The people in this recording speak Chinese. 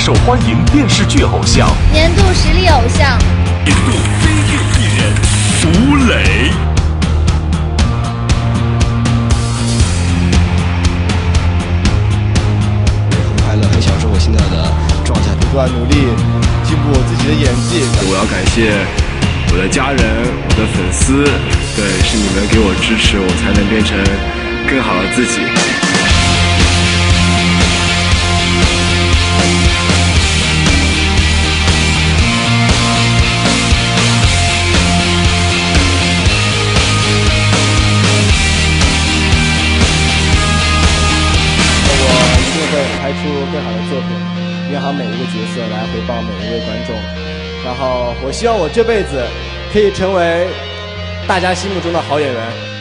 受欢迎电视剧偶像， 年度实力偶像， 年度飞跃艺人吴磊。 很快乐，很享受我现在的状态， 不断努力进步我自己的演技。 我要感谢我的家人、我的粉丝，对，是你们给我支持，我才能变成更好的自己。 拍出更好的作品，演好每一个角色，来回报每一位观众。然后我希望我这辈子可以成为大家心目中的好演员。